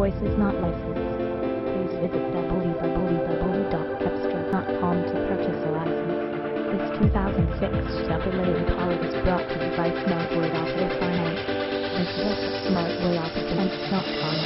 voice is not licensed. Please visit www.cepstral.com to purchase a license. This 2006 Chevrolet Impala is brought to you by Smartword Auto Finance. Visit us at smartwordauto.com.